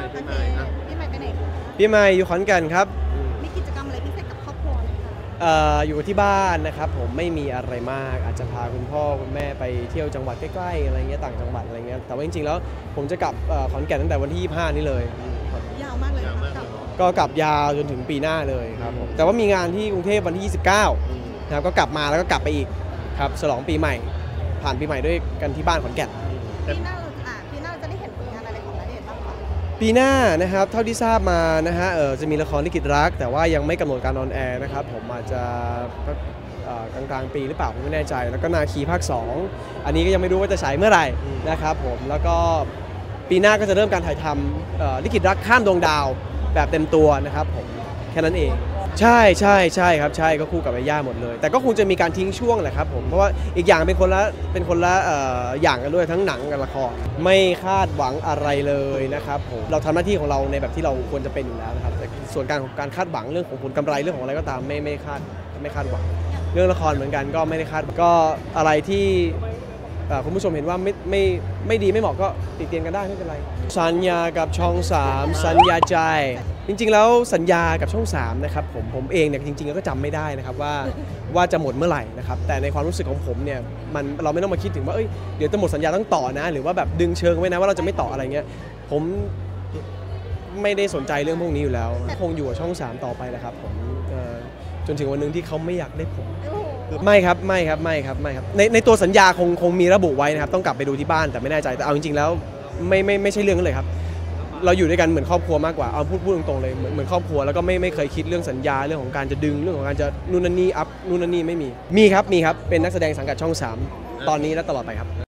ปีใหม่ปีใหม่ไปไหนคะปีใหม่อยู่ขอนแก่นครับมีกิจกรรมอะไรพิเศษกับครอบครัวไหมคะอยู่ที่บ้านนะครับผมไม่มีอะไรมากอาจจะพาคุณพ่อคุณแม่ไปเที่ยวจังหวัดใกล้ๆอะไรเงี้ยต่างจังหวัดอะไรเงี้ยแต่ว่าจริงๆแล้วผมจะกลับขอนแก่นตั้งแต่วันที่25นี่เลยยาวมากเลยค่ะก็กลับยาวจนถึงปีหน้าเลยครับผมแต่ว่ามีงานที่กรุงเทพวันที่29นะครับก็กลับมาแล้วก็กลับไปอีกครับฉลองปีใหม่ผ่านปีใหม่ด้วยกันที่บ้านขอนแก่นปีหน้าเราจะได้เห็นผลงานอะไรของณเดชน์บ้างคะปีหน้านะครับเท่าที่ทราบมานะฮะจะมีละครลิขิตรักแต่ว่ายังไม่กำหนดการออนแอร์นะครับผมอาจจะกลางปีหรือเปล่าผมไม่แน่ใจแล้วก็นาคีภาค2อันนี้ก็ยังไม่รู้ว่าจะฉายเมื่อไหร่นะครับผมแล้วก็ปีหน้าก็จะเริ่มการถ่ายทำลิขิตรักข้ามดวงดาวแบบเต็มตัวนะครับผมแค่นั้นเองใช่ครับใช่ก็คู่กับย่าหมดเลยแต่ก็คงจะมีการทิ้งช่วงแหละครับผมเพราะว่าอีกอย่างเป็นคนละอย่างกันด้วยทั้งหนังกับละครไม่คาดหวังอะไรเลยนะครับผมเราทำหน้าที่ของเราในแบบที่เราควรจะเป็นอยู่แล้วนะครับแต่ส่วนการคาดหวังเรื่องของผลกำไรเรื่องของอะไรก็ตามไม่คาดหวังเรื่องละครเหมือนกันก็ไม่ได้คาดก็อะไรที่คุณผู้ชมเห็นว่าไม่ดีไม่เหมาะก็ติเตียนกันได้ไม่เป็นไรสัญญากับช่อง3สัญญาใจจริงๆแล้วสัญญากับช่อง3นะครับผมเองเนี่ยจริงๆก็จำไม่ได้นะครับว่าจะหมดเมื่อไหร่นะครับแต่ในความรู้สึกของผมเนี่ยเราไม่ต้องมาคิดถึงว่าเดี๋ยวจะหมดสัญญาต้องต่อนะหรือว่าแบบดึงเชิงไว้นะว่าเราจะไม่ต่ออะไรเงี้ยผมไม่ได้สนใจเรื่องพวกนี้อยู่แล้วคงอยู่กับช่อง3ต่อไปแหละครับผมจนถึงวันนึงที่เขาไม่อยากได้ผมไม่ครับในตัวสัญญาคงมีระบุไว้นะครับต้องกลับไปดูที่บ้านแต่ไม่แน่ใจแต่เอาจริงๆแล้วไม่ใช่เรื่องนั้นเลยครับเราอยู่ด้วยกันเหมือนครอบครัวมากกว่าเอาพูดตรงๆเลยเหมือนครอบครัวแล้วก็ไม่เคยคิดเรื่องสัญญาเรื่องของการจะดึงเรื่องของการจะนู่นนั่นนี่อัพนู่นนั่นนี่ไม่มีครับเป็นนักแสดงสังกัดช่อง3ตอนนี้และตลอดไปครับ